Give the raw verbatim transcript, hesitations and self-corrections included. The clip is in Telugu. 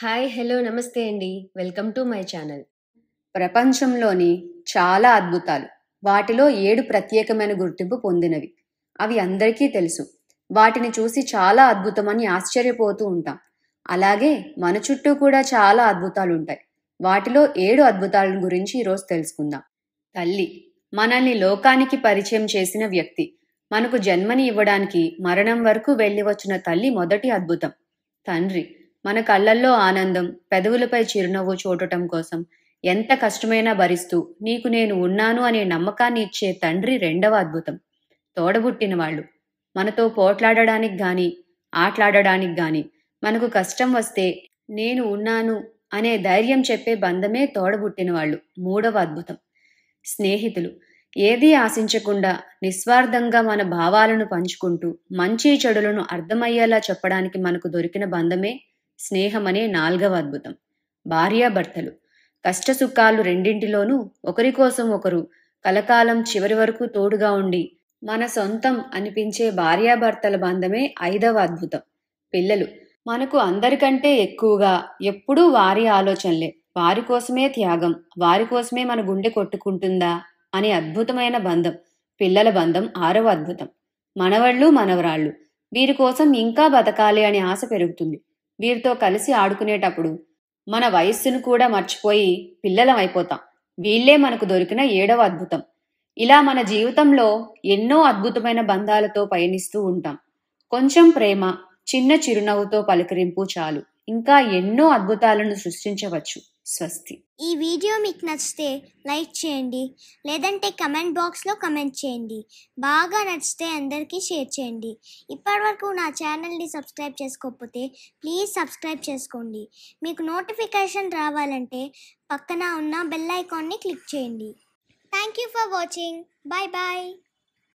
హాయ్! హలో! నమస్తే అండి. Welcome to my channel. ప్రపంచంలోని చాలా అద్భుతాలు. వాటిలో ఏడు ప్రత్యేకమైన గుర్తింపు పొందినవి. అవి అందరికీ తెలుసు. వాటిని చూసి చాలా అద్భుతమని ఆశ్చర్యపోతూ ఉంటాం. అలాగే మన చుట్టూ కూడా చాలా అద్భుతాలుంటాయి. వాటిలో ఏడు అద్భుతాల గురించి ఈరోజు తెలుసుకుందాం. తల్లి మనల్ని లోకానికి పరిచయం చేసిన వ్యక్తి. మనకు జన్మని ఇవ్వడానికి మరణం వరకు వెళ్ళి వచ్చిన తల్లి మొదటి అద్భుతం. తండ్రి మన కళ్ళల్లో ఆనందం, పెదవులపై చిరునవ్వు చూడటం కోసం ఎంత కష్టమైనా భరిస్తూ నీకు నేను ఉన్నాను అనే నమ్మకాన్ని ఇచ్చే తండ్రి రెండవ అద్భుతం. తోడబుట్టిన వాళ్ళు మనతో పోట్లాడడానికి గాని ఆటలాడడానికి గాని మనకు కష్టం వస్తే నేను ఉన్నాను అనే ధైర్యం చెప్పే బంధమే తోడబుట్టిన వాళ్ళు మూడవ అద్భుతం. స్నేహితులు ఏదీ ఆశించకుండా నిస్వార్థంగా మన భావాలను పంచుకుంటూ మంచి చెడులను అర్థమయ్యేలా చెప్పడానికి మనకు దొరికిన బంధమే స్నేహం అనే నాల్గవ అద్భుతం. భార్యాభర్తలు కష్టసుఖాలు రెండింటిలోనూ ఒకరి కోసం ఒకరు కలకాలం చివరి వరకు తోడుగా ఉండి మన సొంతం అనిపించే భార్యాభర్తల బంధమే ఐదవ అద్భుతం. పిల్లలు మనకు అందరికంటే ఎక్కువగా ఎప్పుడూ వారి ఆలోచనలే, వారి కోసమే త్యాగం, వారి కోసమే మన గుండె కొట్టుకుంటుందా అనే అద్భుతమైన బంధం పిల్లల బంధం ఆరవ అద్భుతం. మనవళ్ళు మనవరాళ్ళు వీరి కోసం ఇంకా బతకాలి అనే ఆశ పెరుగుతుంది. వీరితో కలిసి ఆడుకునేటప్పుడు మన వయస్సును కూడా మర్చిపోయి పిల్లలం అయిపోతాం. వీళ్ళే మనకు దొరికిన ఏడవ అద్భుతం. ఇలా మన జీవితంలో ఎన్నో అద్భుతమైన బంధాలతో పయనిస్తూ ఉంటాం. కొంచెం ప్రేమ, చిన్న చిరునవ్వుతో పలకరింపు చాలు ఇంకా ఎన్నో అద్భుతాలను సృష్టించవచ్చు. స్వస్తి. ఈ వీడియో మీకు నచ్చితే లైక్ చేయండి, లేదంటే కమెంట్ బాక్స్లో కమెంట్ చేయండి. బాగా నచ్చితే అందరికీ షేర్ చేయండి. ఇప్పటివరకు నా ఛానల్ని సబ్స్క్రైబ్ చేసుకోకపోతే ప్లీజ్ సబ్స్క్రైబ్ చేసుకోండి. మీకు నోటిఫికేషన్ రావాలంటే పక్కన ఉన్న బెల్ ఐకాన్ని క్లిక్ చేయండి. Thank you for watching. Bye bye.